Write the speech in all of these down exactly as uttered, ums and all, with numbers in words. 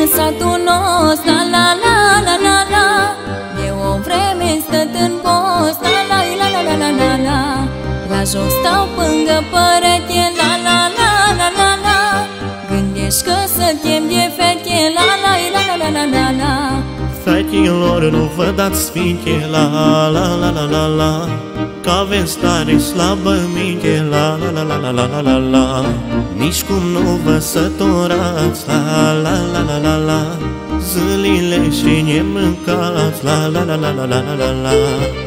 satul nostru, la la la la la la. De o vreme stăt în post, la la la la la la la la. La jos stau pângă perete, la la la la la la. Gândești că să chem de fete, la la la la la la la la. Fetilor, nu vă dați sfinte, la la la la la la. Că aveți stare slabă minte, la la la la la la la la la. Nici cum nu vă săturați, la la la la la la. Zilele și nemâncați, la la la la la la la la la.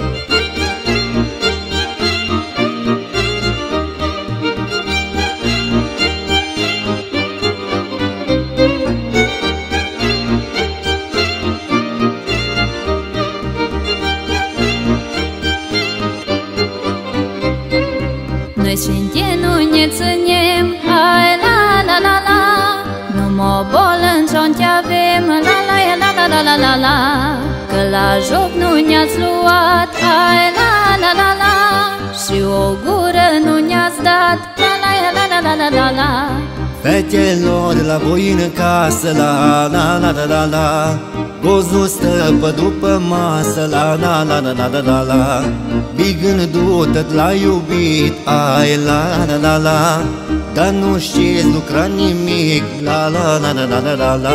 Noi cinte nu ne ținem, hai la la la la. Nu mă bolă în ce avem, la la la la la la la la. Că la joc nu ne-ați luat, hai la la la la. Și o gură nu ne-ați dat, la la la la la la la la. Fetelor, la voi în casă, la la la la la la. Goz nu stă pe după masă, la la la la la la la la. Bigându-te l-a iubit, ai la la la la. Dar nu știți lucra nimic, la la la la la la la la.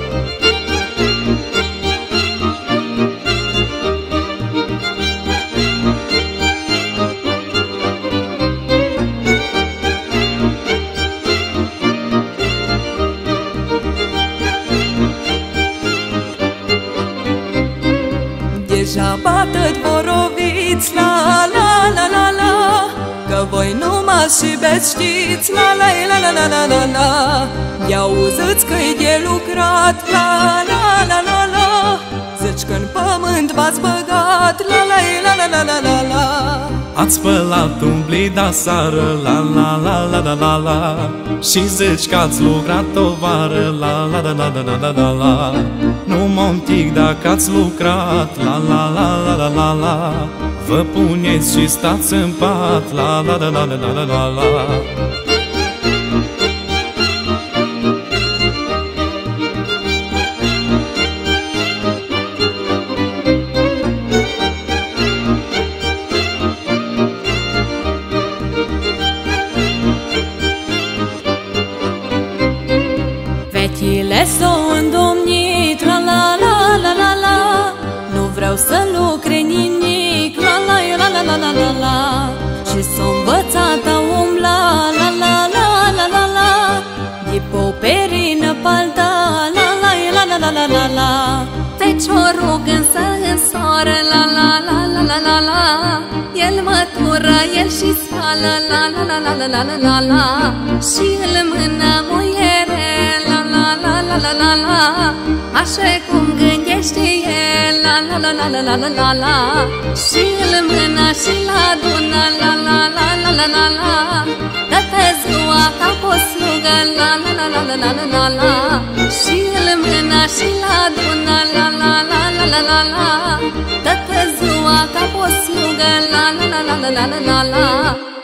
Deja bată-t voroviți, la la la la la. Că voi numai și veți știți, la la la la la la la la. I-auziți că-i de lucrat, la la la la la. Zici că-n pământ v-ați băgat, la la la la la la la la. Ați spălat un blid aseară, la la la la la la la. Și zici că ați lucrat o vară, la la la la la la la la. Nu mă întic dacă ați lucrat, la la la la la la la. Vă puneți și stați în pat, la la la la la la la la. Fetile s-au îndomnit, la la la la la la. Nu vreau să lucre nimic, la la la la la la la la. Și s-au învățat a umbla, la la la la la la. De pe o perină palta, la la la la la la la la. Feciorul însă în soară, la la la la la la la. El mătură, el și spală, la la la la la la la la la. Și îl mână muiere, la la la la la la la. Așa cum gândește el, la la la la la la la la la. Și îl mână și-l adună, la la la la la la la. Dă-te ziua ca pe o slugă, la la la la la la la la la. Și îl mână și-l adună, la la la la la la la. Dă-te ziua ca pe o slugă, la la la la la la la la.